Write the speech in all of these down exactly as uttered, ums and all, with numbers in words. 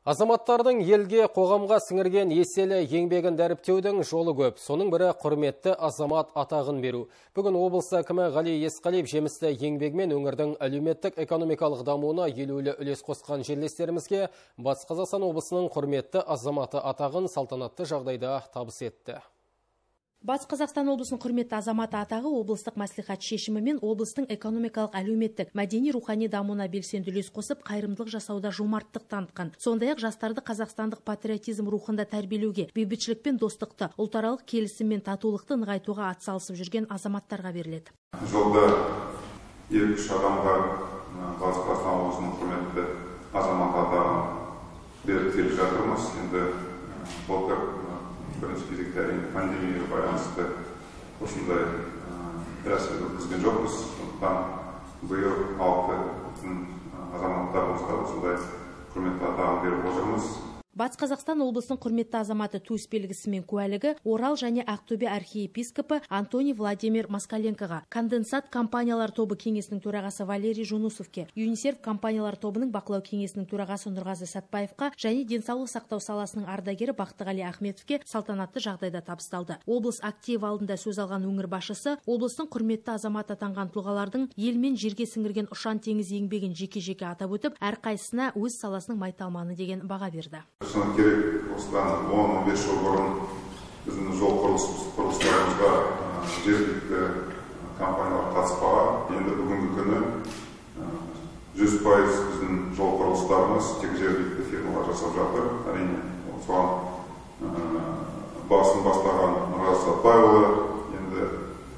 Азаматтардың елге, қоғамға сіңірген еселі еңбегін дәріптеудің жолы көп. Соның бірі құрметті азамат атағын беру. Бүгін облыс әкімі Ғали Есқалиев жемісті еңбегімен өңірдің әлеуметтік экономикалық дамуына елеулі үлес қосқан жерлестерімізге Батыс Қазақстан облысының құрметті азаматы атағын салтанатты жағдайда табыс етті. Батыс Қазақстан облысының құрметті азаматы атағы облыстық мәслихат шешімімен облыстың экономикалық, әлеуметтік, мәдени, рухани дамуына белсенді үлес қосып, қайырымдылық жасауда жомарттық танытқан. Сондай-ақ жастарды қазақстандық патриотизм рухында тәрбиелеуге, бейбітшілік пен достықты, ұлтаралық келісім мен татулықты нығайтуға атсалысып жүрген азаматтарға беріледі. Жолда екі үш адамға Батыс Қазақстан облысының құрметті азаматы атағын беріп келе жатырмыз. Енді былтыр бірінші кезекте әрине пандемияға байланысты осындай рәсім өткізген жоқпыз. Сондықтан биыл алты азаматтарымызға осындай құрметті атағын беріп отырмыз. Батыс Қазақстан облысының құрметті азаматы төсбелгісі мен куәлігі Орал және Ақтөбе архиепископы Антоний Владимир Москаленкоға, Конденсат компаниялар тобы кеңесінің төрағасы Валерий Жунусовке, ЮНИСЕФ компаниялар тобының бақылау кеңесінің төрағасы Нұрғазы Сәтбаевқа және денсаулық сақтау саласының ардагері Бақтығали Ахметовке салтанатты жағдайда табысталды. Облыс активі алдында сөз алған өңір басшысы облыстың құрметті азаматы атанған тұлғалардың ел мен жерге сіңірген ұшан теңіз еңбегін жеке-жеке атап өтіп, әрқайсысына өз саласының майталманы деген баға берді. Шыны керек, осыдан он он бес жыл бұрын біздің жол құрылыстарымызға жергілікті компаниялар қатыспаған. Енді бүгінгі күні жүз пайыз біздің жол құрылыстарымыз тек жергілікті фирмалар жасап жатыр. Әрине, соған басын бастаған Нұрғазы Сәтбаевұлы енді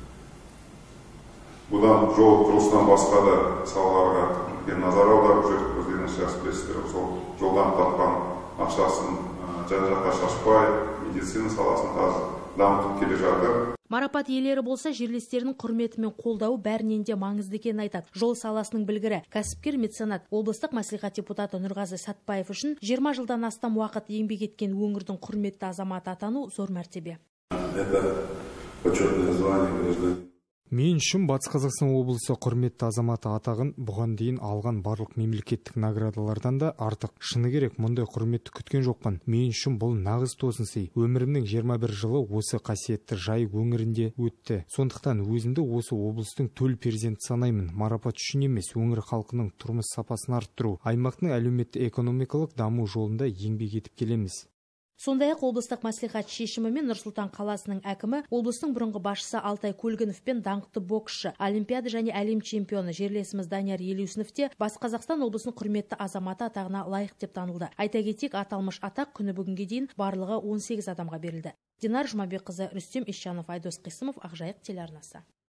бұдан жол құрылыстан басқа да салаларға үлкен назар аударып жүр. Өздеріңіз жақсы білесіздер, сол жолдан тапқан ақшасын жан-жаққа шашпай, медицина саласын дамытып келе жатыр. Марапат иелері болса, жерлестерінің құрметі мен қолдауы бәрінен де маңызды екенін айтады. Жол саласының білгірі, кәсіпкер меценат, облыстық мәслихат депутаты Нұрғазы Сәтбаев үшін жиырма жылдан астам уақыт еңбек еткен өңірдің құрметті азаматы атану зор мәртебе. Это почетное звание гражданина. Мен үшін Батыс Қазақстан облысы құрметті азаматы атағын бұған дейін алған барлық мемлекеттік наградалардан да артық. Шыны керек, мұндай құрметті күткен жоқпын. Мен үшін бұл нағыз тосын сый. Өмірімнің жиырма бір жылы осы қасиетті Жайық өңірінде өтті. Сондықтан өзімді осы облыстың төл перзенті санаймын. Марапат үшін емес, өңір халқының тұрмыс сапасын арттыру, аймақтың әлеуметтік экономикалық даму жолында еңбек етіп келеміз. Сондай-ақ облыстық мәслихат шешімімен Нұр-Сұлтан қаласының әкімі, облыстың бұрынғы басшысы Алтай Көлгінов пен даңқты боксшы, олимпиада және әлем чемпионы жерлесіміз Данияр Елеусінов те Батыс Қазақстан облысының құрметті азаматы атағына лайық деп танылды. Айта кетейік, аталмыш атақ күні бүгінге дейін барлығы он сегіз адамға берілді. Динар Жұмабекқызы, Рүстем Исчанов, Айдос Қисымов, Ақжайық телеарнасы.